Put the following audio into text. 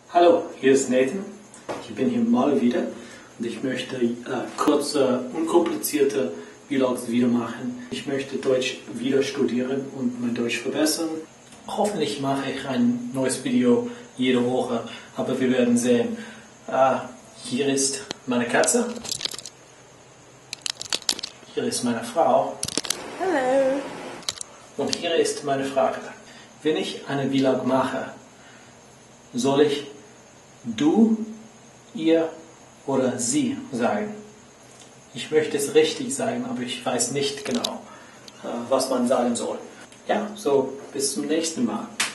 Hallo, hier ist Nathan. Ich bin hier mal wieder und ich möchte kurze, unkomplizierte Vlogs wieder machen. Ich möchte Deutsch wieder studieren und mein Deutsch verbessern. Hoffentlich mache ich ein neues Video jede Woche, aber wir werden sehen. Hier ist meine Katze. Hier ist meine Frau. Hallo. Und hier ist meine Frage. Wenn ich eine Vlog mache, soll ich du, ihr oder sie sagen? Ich möchte es richtig sagen, aber ich weiß nicht genau, was man sagen soll. Ja, so bis zum nächsten Mal.